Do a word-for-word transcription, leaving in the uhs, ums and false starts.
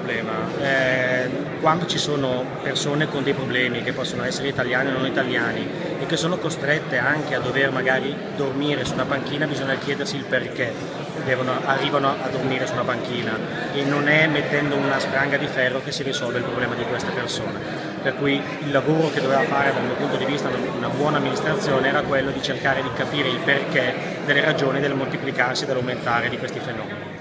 problema. Eh, quando ci sono persone con dei problemi, che possono essere italiani o non italiani, e che sono costrette anche a dover magari dormire su una panchina, bisogna chiedersi il perché devono, arrivano a dormire su una panchina, e non è mettendo una spranga di ferro che si risolve il problema di queste persone. Per cui il lavoro che doveva fare dal mio punto di vista una buona amministrazione era quello di cercare di capire il perché delle ragioni del moltiplicarsi e dell'aumentare di questi fenomeni.